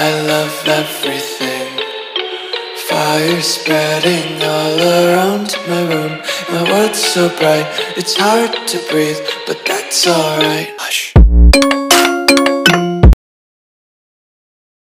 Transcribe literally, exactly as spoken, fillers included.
I love everything. Fire spreading all around my room. My world's so bright, it's hard to breathe, but that's alright. Hush.